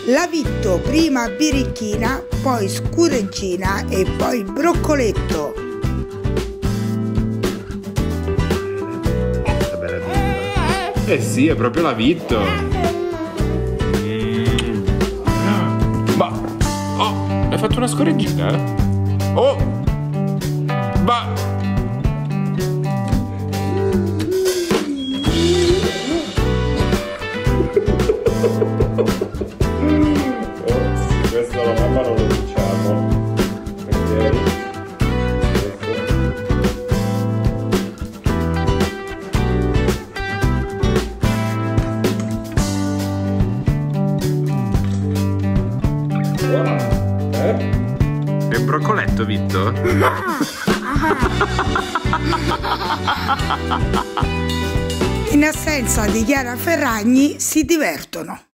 La Vitto prima birichina, poi scureggina e poi broccoletto. Eh sì, è proprio la Vitto. Ma... Oh, hai fatto una scorreggina? Oh! Ma... Questo alla mamma non lo diciamo. Ok. È un broccoletto, Vitto? In assenza di Chiara Ferragni si divertono.